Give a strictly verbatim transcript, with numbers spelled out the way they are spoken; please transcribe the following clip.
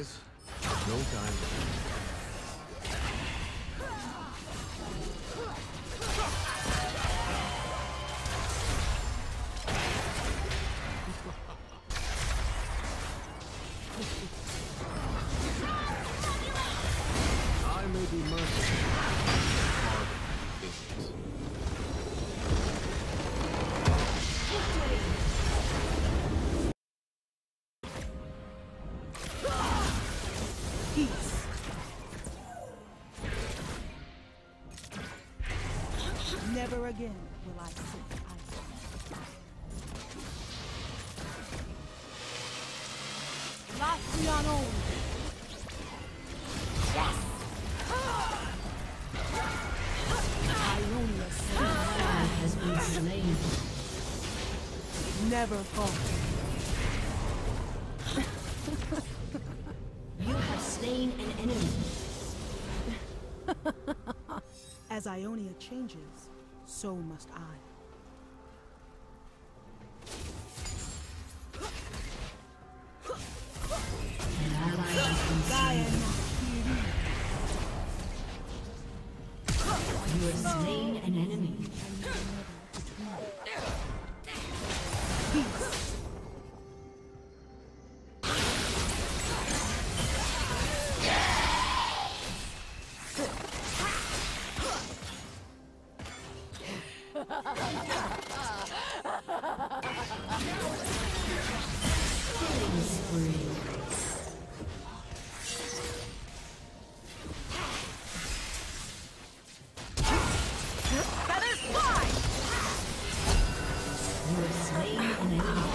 Otherwise, no time. I may be merciful. Peace. Never again will I sit idle. Latrian only. Yes! Ionia's Ally has been slain. never falter. You have slain an enemy. As Ionia changes, so must I. An ally has been slain. You have slain an enemy. Killing spree. Feathers fly! You have slain an enemy.